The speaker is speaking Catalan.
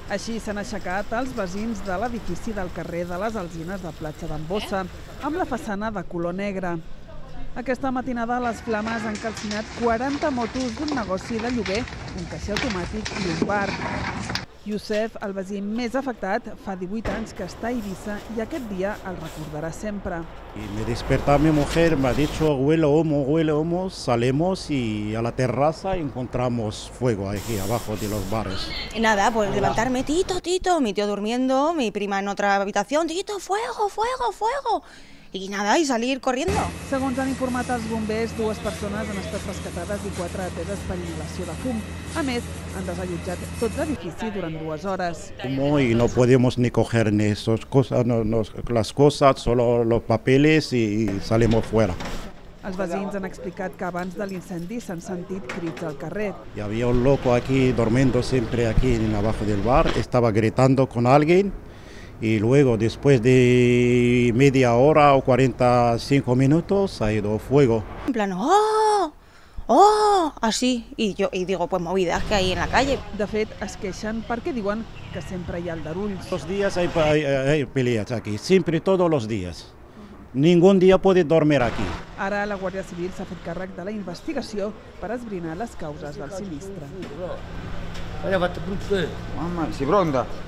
Així s'han aixecat els veïns de l'edifici del carrer de les Alzines de Platja d'en Bossa, amb la façana de color negre. Aquesta matinada les flames han calcinat 40 motos d'un negoci de lloguer, un caixer automàtic i un bar. Youssef, el veí més afectat, fa 18 anys que està a Eivissa i aquest dia el recordarà sempre. Me despertó mi mujer, me ha dicho huele humo, salimos y a la terraza encontramos fuego aquí abajo de los bares. Y nada, pues levantarme, Tito, mi tío durmiendo, mi prima en otra habitación, Tito, fuego, fuego, fuego. I nada, i salir corriendo. Segons han informat els bombers, 2 persones han estat rescatades i 4 ateses per inhalació de fum. A més, han desallotjat tot l'edifici durant 2 hores. Y no podemos ni coger ni esas cosas, las cosas, solo los papeles y salimos fuera. Els veïns han explicat que abans de l'incendi s'han sentit crits al carrer. Y había un loco aquí, durmiendo siempre aquí abajo del bar, estaba gritando con alguien. Y luego, después de media hora o 45 minutos, ha ido fuego. En plan, ¡oh! ¡Oh! Así. Y digo, pues movidas que hay en la calle. De fet, es queixen perquè diuen que sempre hi ha aldarulls. Los días hay peleas aquí, siempre, todos los días. Ningún día puede dormir aquí. Ara la Guàrdia Civil s'ha fet càrrec de la investigació per esbrinar les causes del sinistre. Mamma, si pronta?